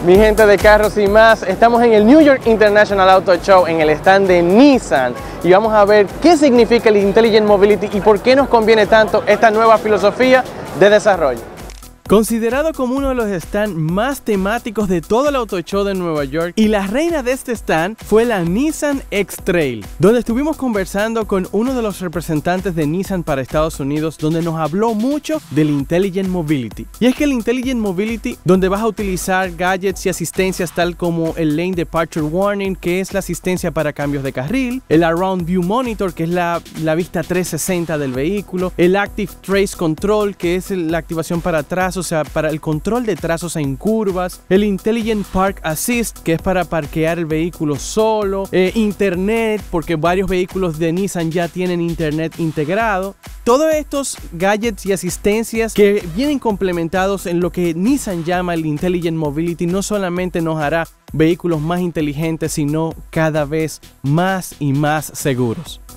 Mi gente de Carros y Más, estamos en el New York International Auto Show en el stand de Nissan y vamos a ver qué significa el Intelligent Mobility y por qué nos conviene tanto esta nueva filosofía de desarrollo. Considerado como uno de los stands más temáticos de todo el Auto Show de Nueva York, y la reina de este stand fue la Nissan X-Trail, donde estuvimos conversando con uno de los representantes de Nissan para Estados Unidos, donde nos habló mucho del Intelligent Mobility. Y es que el Intelligent Mobility, donde vas a utilizar gadgets y asistencias tal como el Lane Departure Warning, que es la asistencia para cambios de carril, el Around View Monitor, que es la vista 360 del vehículo, el Active Trace Control, que es la activación para atrás, o sea, para el control de trazos en curvas, el Intelligent Park Assist, que es para parquear el vehículo solo, internet, porque varios vehículos de Nissan ya tienen internet integrado. Todos estos gadgets y asistencias que vienen complementados en lo que Nissan llama el Intelligent Mobility no solamente nos hará vehículos más inteligentes, sino cada vez más y más seguros.